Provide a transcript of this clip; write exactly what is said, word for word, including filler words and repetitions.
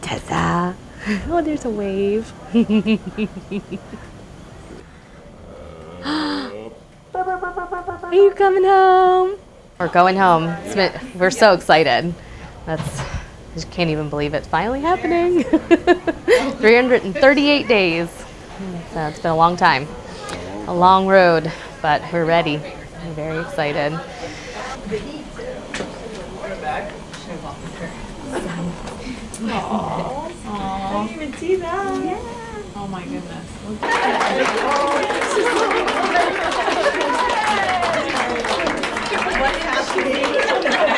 Tessa. Oh, there's a wave. Are you coming home? We're going home. It's been, we're so excited. That's, I just can't even believe it's finally happening. three hundred thirty-eight days. So it's been a long time. A long road, but we're ready. I'm very excited. Aww. I didn't even see that. Yeah. Oh my goodness. What's happening?